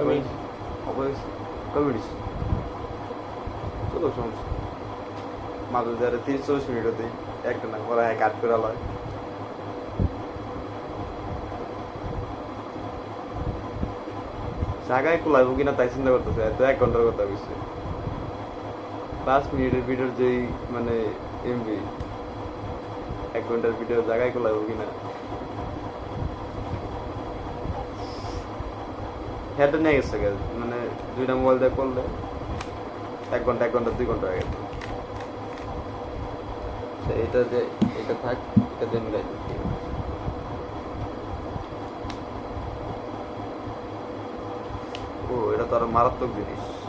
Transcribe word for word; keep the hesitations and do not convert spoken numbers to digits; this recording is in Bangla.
আমি অবশ্যই কমিডিস চলো সমস্যা মাঝে যারা তিরিশ চল্লিশ মিনিট হতে একটা না করা হয় কাট করে লয় জায়গায় কোলাইব কিনা তাই চিন্তা করতেছে এত এক ঘন্টার কথা বলছে পাঁচ মিনিটের ভিডিওর যেই মানে এমবি এক ঘন্টার ভিডিও জায়গায় কোলাইব কিনা হেডটা নিয়ে গেছে মানে দুইটা মোবাইল দিয়ে করলে এক ঘন্টা এক ঘন্টা দুই ঘন্টা হয়ে গেছে এটা যে এটা থাক এটা দিয়ে মিলাই ও এটা তো আরো মারাত্মক জিনিস